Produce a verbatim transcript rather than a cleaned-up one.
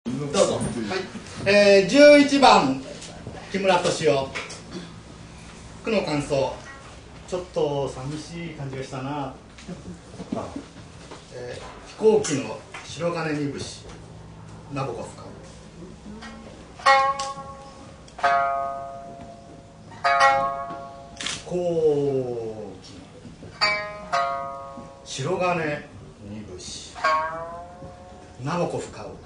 どうぞ。はい。えー、じゅういちばん木村敏夫。句の感想。ちょっと寂しい感じがしたな。えー、飛行機の白金に節。ナボコフか。飛行機の白金に節。ナボコフ買う。